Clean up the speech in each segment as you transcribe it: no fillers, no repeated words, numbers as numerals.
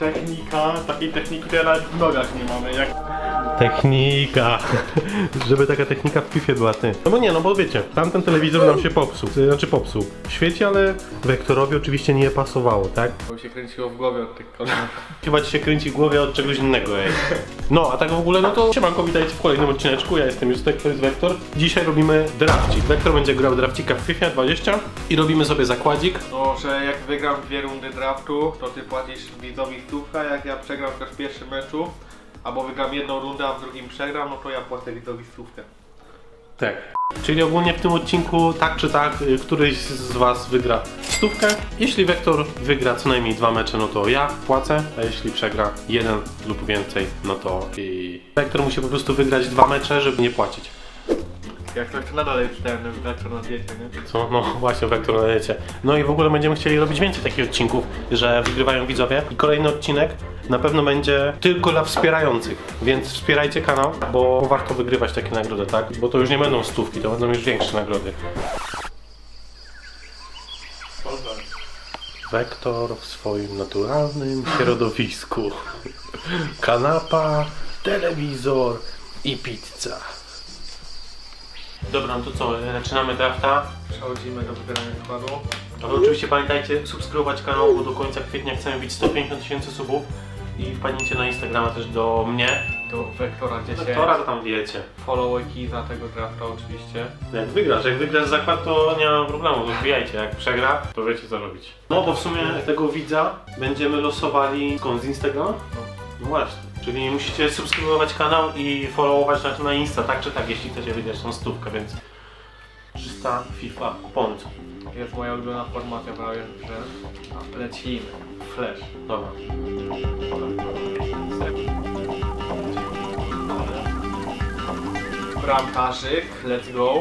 Technika, takiej techniki to ja nawet w nogach nie mamy, jak... Technika. Żeby taka technika w FIFA była, ty. No bo nie, no bo wiecie, tamten telewizor nam się popsuł. Znaczy popsuł. Świeci, ale Vektorowi oczywiście nie pasowało, tak? Bo mi się kręciło w głowie od tych kolorów. Chyba ci się kręci w głowie od czegoś innego, ej. No, a tak w ogóle, no to siemanko, witajcie w kolejnym odcineczku. Ja jestem Justek, to jest Vektor. Dzisiaj robimy drafcik. Vektor będzie grał drafcika w FIFA 20 i robimy sobie zakładzik. No, że jak wygram 2 rundy draftu, to ty płacisz widzowi stówkę, jak ja przegram też w pierwszym meczu, albo wygram 1 rundę, a w drugim przegram, no to ja płacę widzowi stówkę. Tak. Czyli ogólnie w tym odcinku, tak czy tak, któryś z was wygra stówkę. Jeśli Vektor wygra co najmniej 2 mecze, no to ja płacę, a jeśli przegra 1 lub więcej, no to Vektor musi po prostu wygrać 2 mecze, żeby nie płacić. Jak to nadal jest ten Vektor na diecie, nie? Co? No właśnie, Vektor na diecie. No i w ogóle będziemy chcieli robić więcej takich odcinków, że wygrywają widzowie. I kolejny odcinek na pewno będzie tylko dla wspierających, więc wspierajcie kanał, bo warto wygrywać takie nagrody, tak? Bo to już nie będą stówki, to będą już większe nagrody. Vektor w swoim naturalnym środowisku. Kanapa, telewizor i pizza. Dobra, no to co, zaczynamy drafta. Przechodzimy do wybierania składu. Ale oczywiście pamiętajcie subskrybować kanał, bo do końca kwietnia chcemy bić 150 000 subów. I wpadnijcie na Instagrama też do mnie. Do Vektora 10. Vektora to tam wiecie. Followujki za tego drafta oczywiście. Jak wygrasz zakład, to nie ma problemu, to wbijajcie. Jak przegra, to wiecie co robić. No bo w sumie tego widza będziemy losowali skąd, z Instagrama? No właśnie. Czyli musicie subskrybować kanał i followować na Insta, tak czy tak, jeśli chcecie wygrać tą stówkę, więc 300 FIFA points. Jest moja ulubiona formacja prawie, że lecimy. Flash. Dobra. Bramkarzyk, let's go.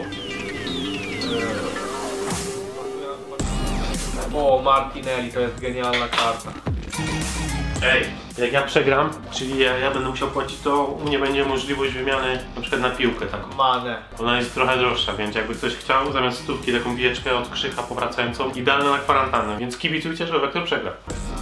O, Martinelli, to jest genialna karta. Ej, jak ja przegram, czyli ja będę musiał płacić, to u mnie będzie możliwość wymiany na przykład na piłkę taką. Mane. Ona jest trochę droższa, więc jakby ktoś chciał zamiast stówki taką bijeczkę od Krzycha powracającą, idealna na kwarantannę, więc kibicujcie, że Vektor przegra.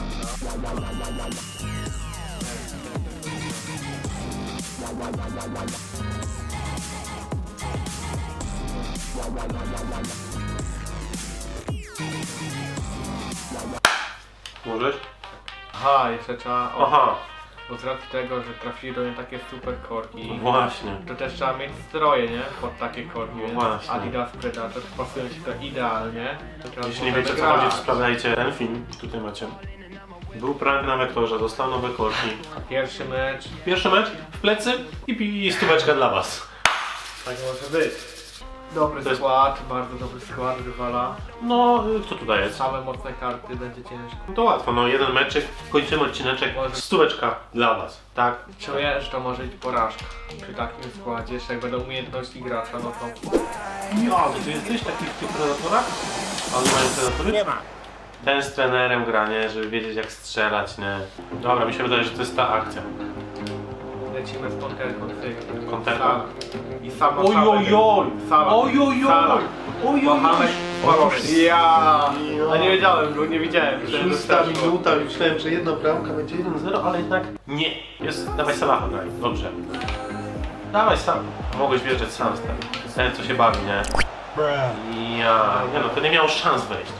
Możesz? Aha, jeszcze trzeba... Aha. Bo z racji tego, że trafili do mnie takie super korki. Właśnie. To też trzeba mieć stroje, nie? Pod takie korki, więc Właśnie. Adidas Predator pasują się to idealnie. To Jeśli nie wiecie co chodzi, to sprawdzajcie ten film, tutaj macie. Był prank na Vektorze, dostał nowe korki. Pierwszy mecz. Pierwszy mecz w plecy i stóweczka dla was. Tak może być. Dobry skład, bardzo dobry skład rywala. No, kto tutaj jest? Same mocne karty, będzie ciężko. No to łatwo, no jeden meczyk, kończymy odcineczek, stóweczka dla was, tak? Czuję, że to może być porażka. Przy takim składzie, jeszcze jak będą umiejętności gracza, no to... Ja, ty jesteś taki w tych predatorach? Ale mają predatory? Nie ma. Ten z trenerem gra, nie? Żeby wiedzieć jak strzelać, nie? Dobra, mi się wydaje, że to jest ta akcja. Lecimy z konterką, ty. Konterka? I sama Ojojoj! Salah. Ojojoj! Mohamed Ja! A nie wiedziałem, bo nie widziałem. Szósta minuta, myślałem, że jedna bramka będzie 1-0, ale jednak nie. Jest, dawaj Salaha graj, dobrze. Dawaj sam. Mogłeś wjeżdżać sam z tym. Ten co się bawi, nie? Ja, nie no, to nie miał szans wejść.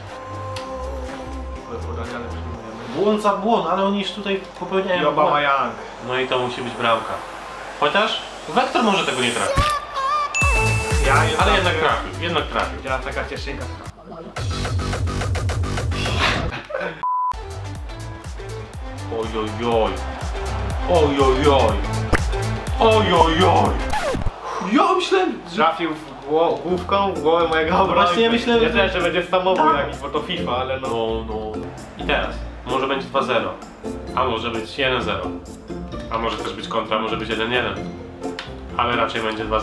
Błąd za błąd, ale oni już tutaj popełniają Obama Young. No i to musi być bramka. Chociaż Vektor może tego nie trafić. Ale jednak trafił, Teraz taka cieszynka. Ojojoj. Ojojoj. Ojojoj. Ja myślałem, że... Trafił główką w głowę mojego obrońcy. Właśnie ja myślałem, ja też, że będzie samobój jakiś, bo to FIFA, ale no... No. I teraz. Może będzie 2-0. A może być 1-0. A może też być kontra, może być 1-1. Ale raczej będzie 2-0.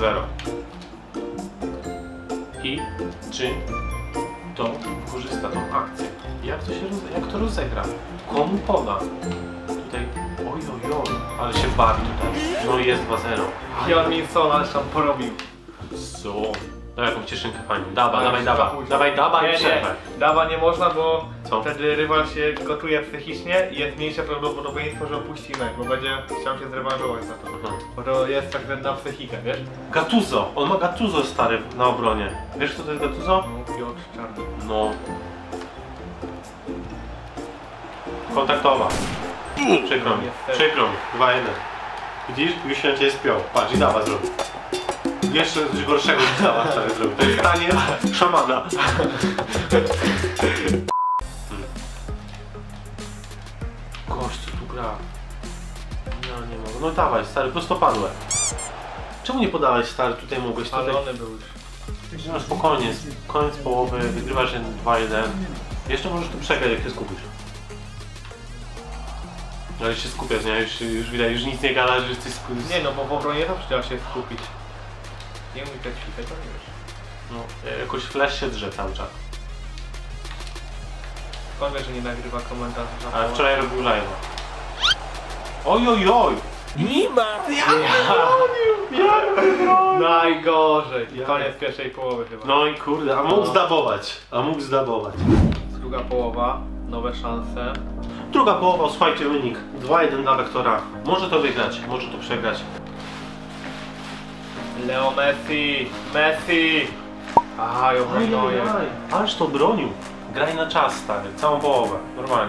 I czy to wykorzysta tą akcję? Jak to rozegra? Komu poda? Tutaj, ojojoj, ale się bawi tutaj. No i jest 2-0. Jon Minson, ale tam porobił. Co? Dawaj jakąś cieszynkę fajną. Dawaj, Nie, przerwaj. Dawa nie można, bo Co? Wtedy rywal się gotuje psychicznie i jest mniejsze prawdopodobieństwo, że opuści mecz, bo będzie chciał się zrewanżować za to. Aha. Bo to jest tak na psychikę, wiesz? Gattuso! On ma Gattuso stary na obronie. Wiesz kto to jest Gattuso? No, Piotr Czarny. No. Kontaktowa. Przykro mi. Przykro mi. 2-1. Widzisz? Już się na ciebie spiął. Patrz, i dawa zrobił. Jeszcze coś gorszego niż dawa stary zrobił. To jest taniec szamana. Gościu tu gra. Ja nie mogę. No dawaj stary, prostopadłe. Czemu nie podałeś stary? Tutaj mogłeś tutaj. Ale one były już. No spokojnie, koniec połowy, wygrywasz 2-1. Jeszcze możesz tu przegrać, jak się skupisz. Ale się skupiasz, nie? Już widać, już nic nie gada, że jesteś skupiony. Nie no, bo w obronie to trzeba się skupić. Nie umie tak ćwikać, to nie wiesz. No, jakoś flash się drze cały czas. Skąd wiesz, że nie nagrywa komentarzy? Ale wczoraj robił live'a. Oj, oj, oj! Nie ma! Najgorzej. Ja. Koniec pierwszej połowy chyba. No i kurde, a mógł zdabować. A mógł zdabować. Druga połowa, nowe szanse. Druga połowa, słuchajcie, wynik 2-1 dla Vektora. Może to wygrać, może to przegrać. Leo Messi! Messi! Aj, obronoje. Ależ to bronił. Graj na czas, stary, całą połowę, normalnie.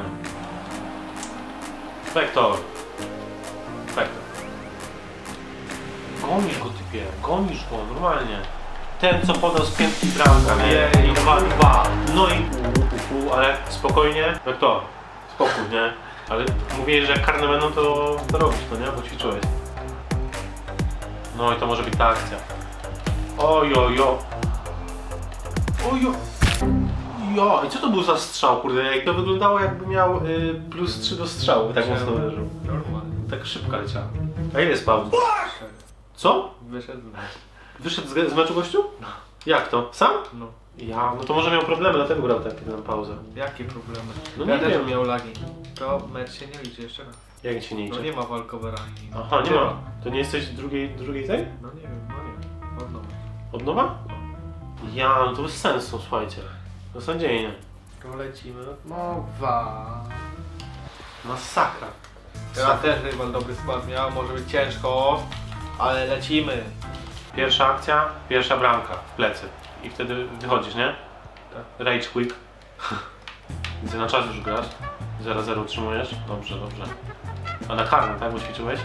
Vektor. Vektor. Gonisz go, typie, gonisz go, normalnie. Ten, co podał z piętki bramka, nie? I 2-2. No i ale spokojnie. Vektor, spokój, nie? Ale mówiłeś, że jak karne będą, to robisz to, nie? Bo ćwiczyłeś. No i to może być ta akcja. Ojojo. Ojo. Jo, i co to był za strzał, kurde? Jak to wyglądało, jakby miał plus 3 do strzału, tak mocno uderzył. Normalnie. Tak szybko leciała. A ile jest pauzy? Co? Wyszedł. Wyszedł z meczu gościu? No. Jak to? Sam? No. Ja, no to może miał problemy, dlatego grał tak na pauzę. Jakie problemy? No Ja nie też wiem. miał lagi. To mecz się nie liczy jeszcze raz. Jak się nie No idzie? nie ma walkowera ani... Aha, nie ma. To nie jesteś drugiej tej? No nie wiem, no nie. Od nowa. Od nowa? Ja, no to bez sensu, słuchajcie. Beznadziejnie. To lecimy od nowa. Masakra. Teraz też rywal dobry skład miał, może być ciężko, ale lecimy. Pierwsza akcja, pierwsza bramka w plecy. I wtedy wychodzisz, nie? Tak. Rage quick. Widzę, na czas już grasz. 0-0 utrzymujesz. Dobrze, dobrze. A na karnym, tak? Bo ćwiczyłeś?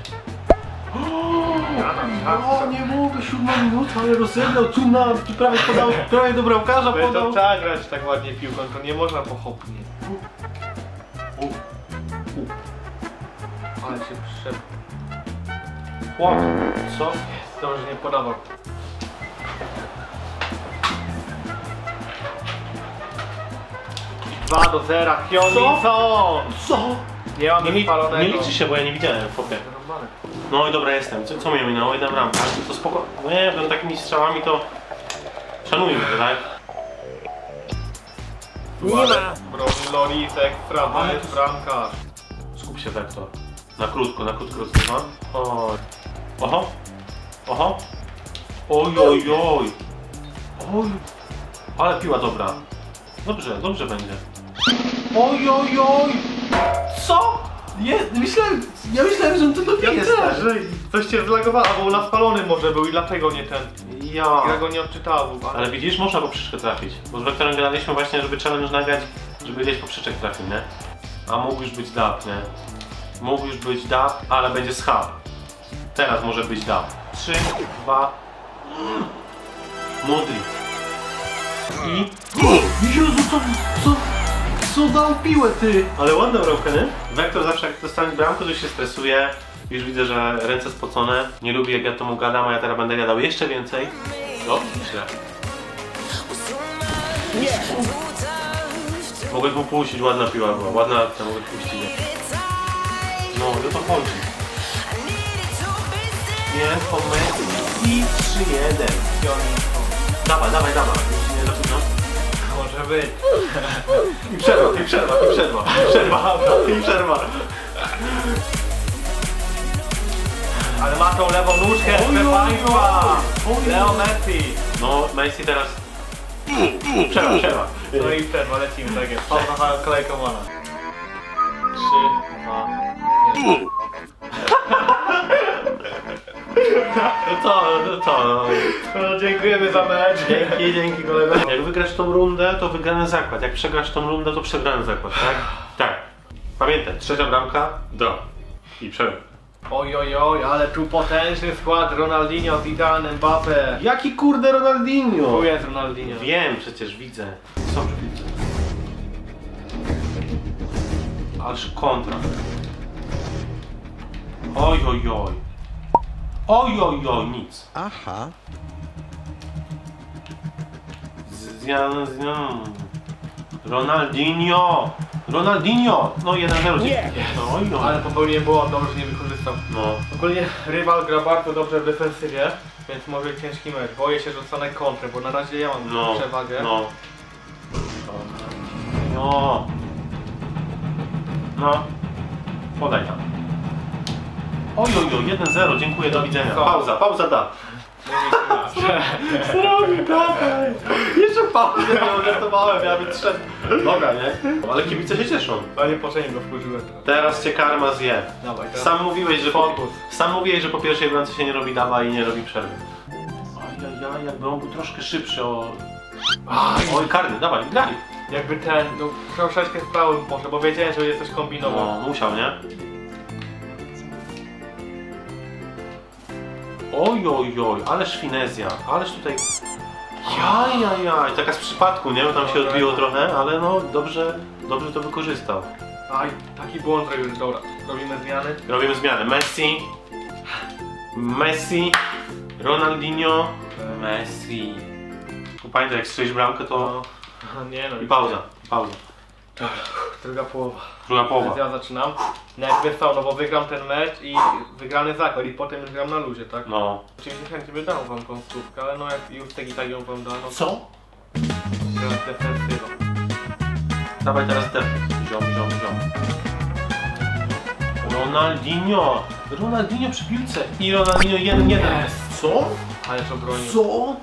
O, nie mogę, 7 minuta, ale rozegrał tu prawie podał, prawie do bramkarza Ale to podał. trzeba grać tak ładnie piłką, to nie można pochopnie. Ale się przyszedł. Chłop, co? To, że nie podawał. I 2-0, Hyunmin-son! Co? Nie mam Nie spalonego. liczy się, bo ja nie widziałem, chłopie. Normalne. No i dobra, jestem. Co mnie minęło? Jedna bramka. To spoko. No nie, będą takimi strzałami to... Szanujmy to, tak? Nie ma! Broni Lorisek, prawa Ale jest to- bramkarz. Skup się, Vektor. Na krótko rozgrywa. Oj. Oho. Oho. Oj, oj, oj. Oj. Ale piła dobra. Dobrze, dobrze będzie. Oj, oj, oj. Co? Ja myślałem, że on to dobije, stary. że coś cię zlagowało, albo na spalony może był i dlatego nie ten. Ja. Ja go nie odczytała w ogóle. Ale widzisz, można poprzeczkę trafić. Bo z Vektorem graliśmy właśnie, żeby challenge nagrać, żeby gdzieś poprzeczek trafił, nie? A mógł już być dab, nie? Mógł już być dab, ale będzie schab. Teraz może być dab. 3, 2... Modric. I... Jezu, co dał piłę, ty? Ale ładna bramka, nie? Vektor zawsze jak dostanie bramkę, to się stresuje. Już widzę, że ręce spocone. Nie lubi jak ja to mu gadam, a ja teraz będę gadał jeszcze więcej. No, źle. Mogłeś mu puścić, ładna piła była, ładna akcja, mogłeś puścić. No, i o to chodzi. Jest pomysł i 3-1. Dawaj. Już nie za późno. Może być. I przerwa. Ale ma tą lewą nóżkę, Oj, proszę oj, państwa. oj. Leo Messi. No, Messi teraz Przerwa. No i przerwa, lecimy, tak jest. Kolejka wolna. 3, 2, 1. No, dziękujemy za mecz. Dzięki kolego. Jak wygrasz tą rundę, to wygrany zakład. Jak przegrasz tą rundę, to przegrany zakład, tak? Tak. Pamiętaj, trzecia bramka, do. I przerwa. Oj, ale tu potężny skład. Ronaldinho, Zidane, Mbappe. Jaki kurde Ronaldinho? Tu jest Ronaldinho. Wiem, przecież widzę. Są widzę. Ależ kontra. Oj. Nic. Aha. Ronaldinho! No 1-0. Nie. No. Ale popełniłem błąd, dobrze, że nie wykorzystał. No. Ogólnie rywal gra bardzo dobrze w defensywie, więc może być ciężki mecz. Boję się, że dostanę kontrę, bo na razie ja mam przewagę. No. Podaj tam. Oj, 1-0, dziękuję, do widzenia. Pauza da. Dawaj. Jeszcze pauzę nie odnotowałem, ja bym szedł. Dobra, nie? Ale kibice się cieszą. Ale niepotrzebnie go wkurzyłem. Teraz cię karma zje. Dawaj, teraz. Sam mówiłeś, że po pierwszej bramce się nie robi dawa i nie robi przerwy. Ajajaj, jakby on był troszkę szybszy o... Oj, karny, dawaj, graj. Jakby ten, no troszeczkę w prawym poszedł, bo wiedziałem, że jest coś kombinował. No, musiał, nie? Oj, ależ finezja, ależ tutaj... Jaj, taka z przypadku, nie? Bo tam się odbiło trochę, ale no dobrze to wykorzystał. Aj, taki błąd zrobił, dobra. Robimy zmiany. Messi, Ronaldinho, Messi. Pamiętaj, jak strzelisz bramkę, to... I pauza. Druga połowa. Więc ja zaczynam. No jak wystał, no bo wygram ten mecz i wygrany zakład i potem już gram na luzie, tak? No. Oczywiście chętnie by dał wam tą stówkę, ale no jak już i tak ją wam da, no Co? teraz defensywa. Dawaj teraz defens. Ziom. Ronaldinho przy piłce i Ronaldinho 1-1. Co? Ależ obronił. Co?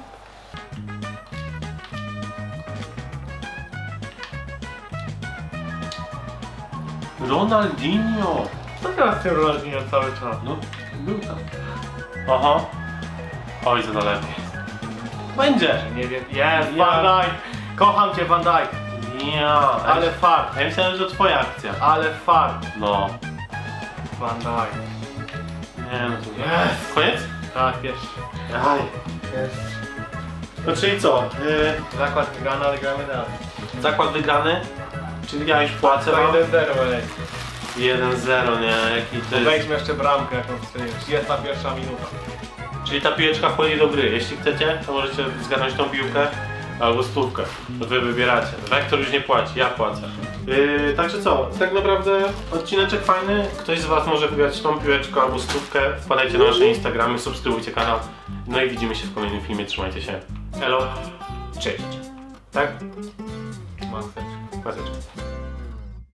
Ronaldinho! Co teraz tym Ronaldinho cały czas? No, był tam. Aha. Oj, za daleko. Będzie! Nie wiem. Jest, Van Dijk! Kocham cię, Van Dijk! Ale fart! Ja myślałem, że to twoja akcja. Ale fart! No. Van Dijk. Nie, no to jest. Koniec? Tak, jest. Aj. Jest. No czyli co? Zakład wygrany, ale gramy dalej. Zakład wygrany? Czyli ja już płacę To wam? 1-0, ej. 1-0, nie? Jaki to jest... Wejdźmy jeszcze bramkę jakąś strzeliłem. 31 minuta. Czyli ta piłeczka wchodzi do gry. Jeśli chcecie, to możecie zgarnąć tą piłkę albo stówkę. To wy wybieracie. Rektor już nie płaci, ja płacę. Także co? Tak naprawdę odcineczek fajny. Ktoś z was może wygrać tą piłeczkę albo stówkę. Wpadajcie na nasze Instagramy, subskrybujcie kanał. No i widzimy się w kolejnym filmie. Trzymajcie się. Elo. Cześć. Tak? Maseczka. Maseczka.